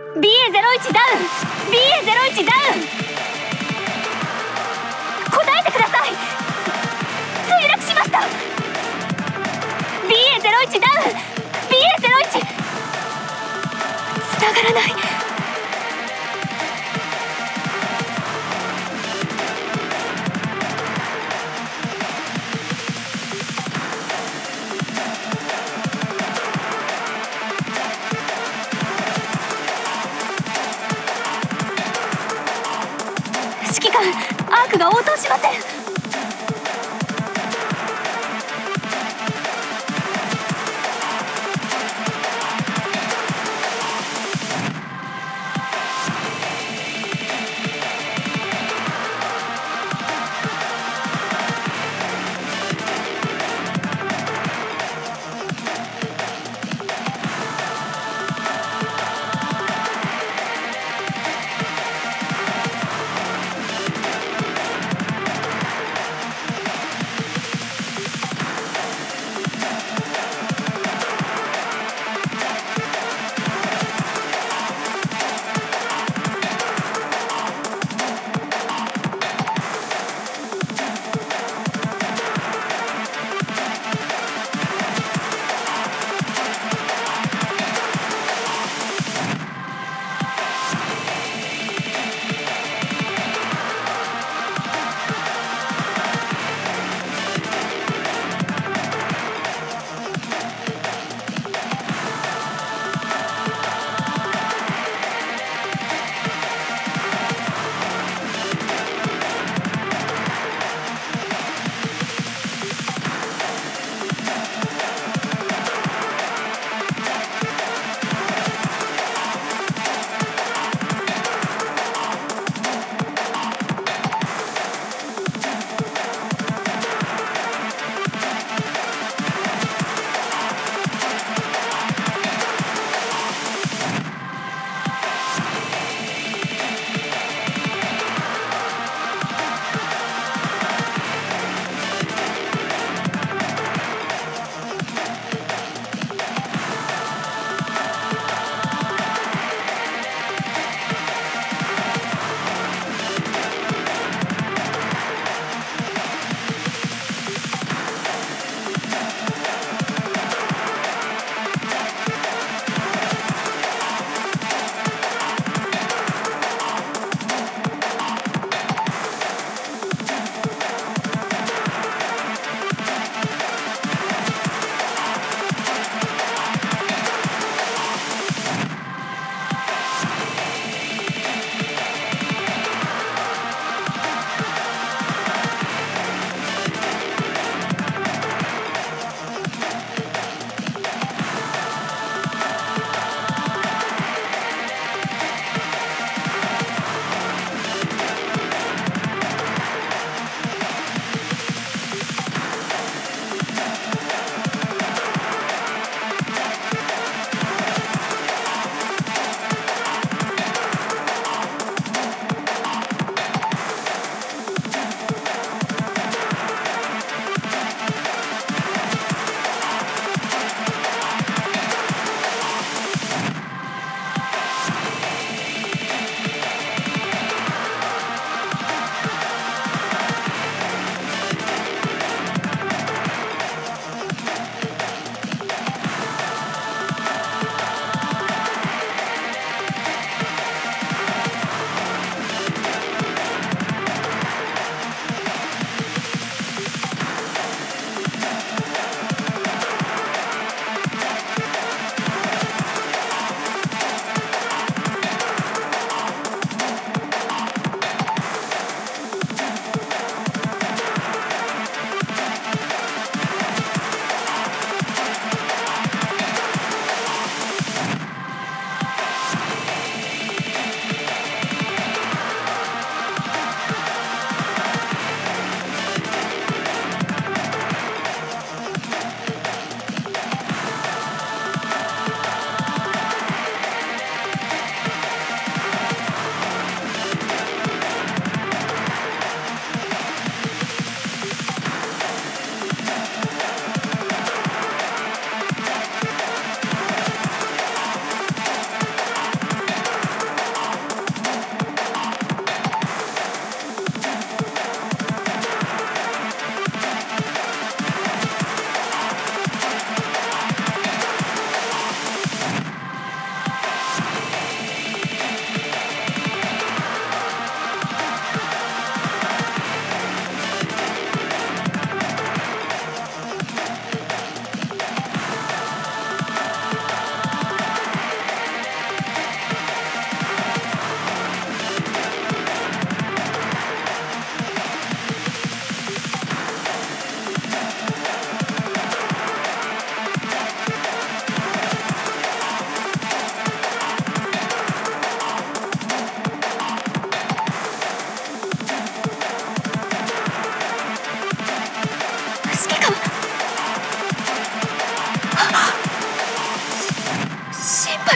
BA01 ダウン BA01 ダウン、答えてください。墜落しました。 BA01 ダウン BA01 繋がらない。指揮官、アークが応答しません。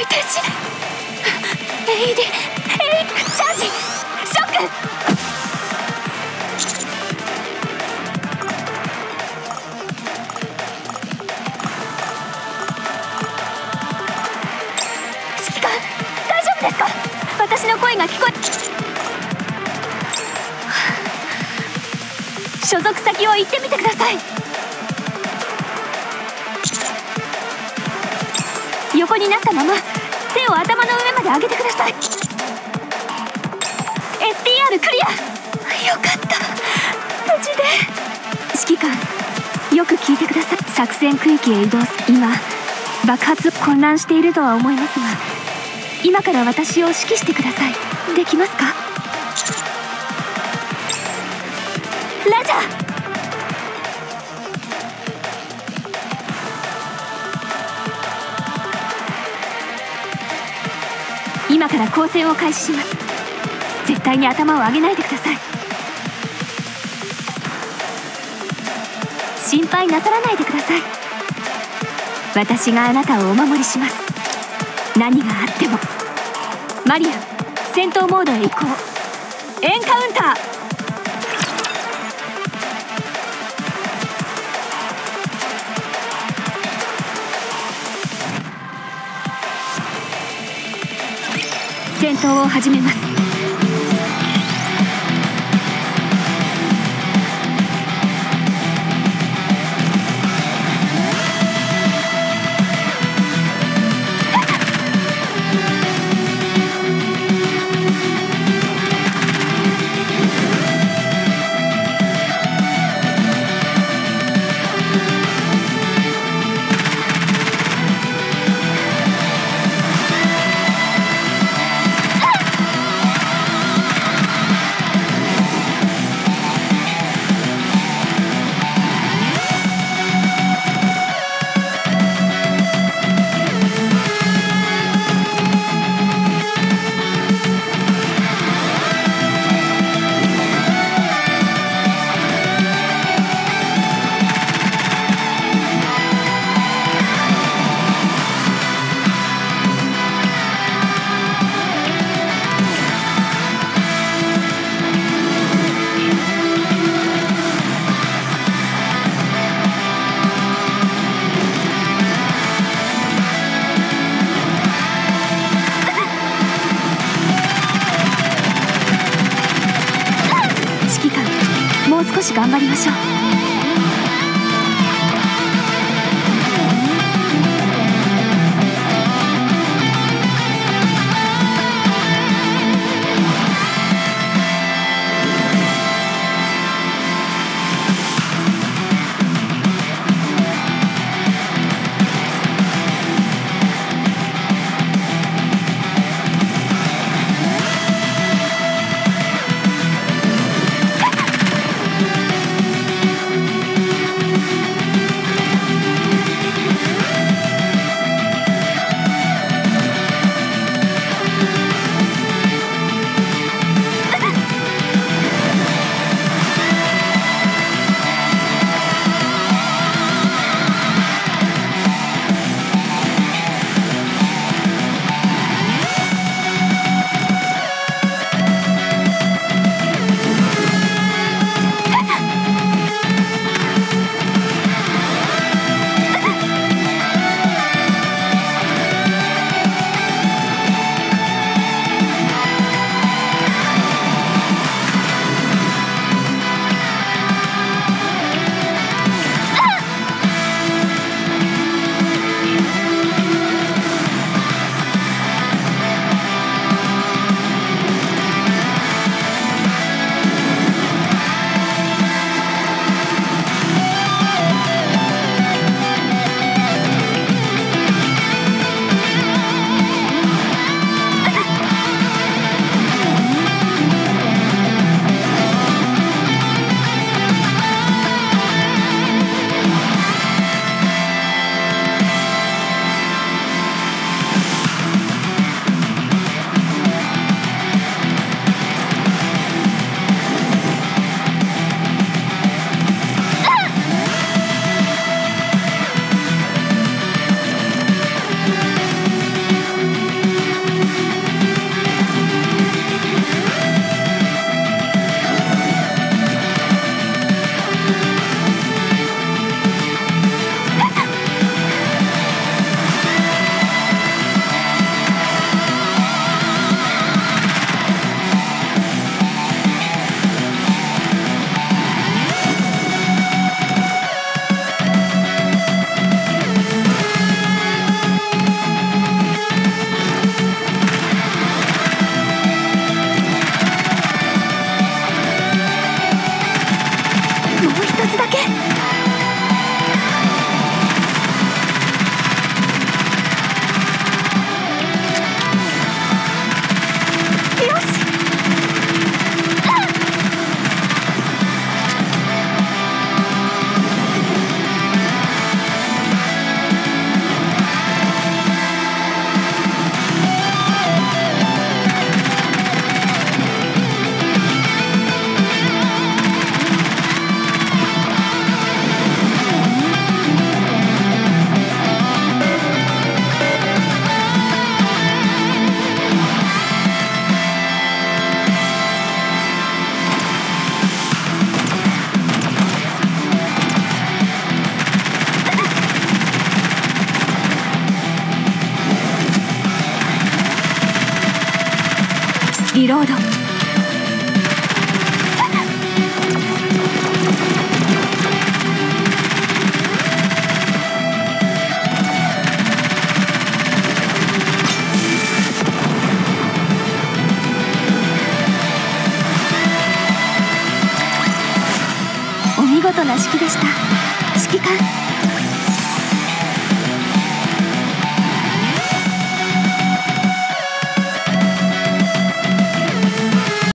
い停止。AED チャージ。ショック。指揮官、大丈夫ですか？私の声が聞こえ。所属先を言ってみてください。横になったまま手を頭の上まで上げてください。 STR クリア。よかった、無事で。指揮官、よく聞いてください。作戦区域へ移動。今爆発混乱しているとは思いますが、今から私を指揮してください。できますか？ラジャー。今から交戦を開始します。絶対に頭を上げないでください。心配なさらないでください。私があなたをお守りします。何があっても。マリア、戦闘モードへ移行。エンカウンター。戦闘を始めます。もう少し頑張りましょう。 リロード。お見事な指揮でした。指揮官。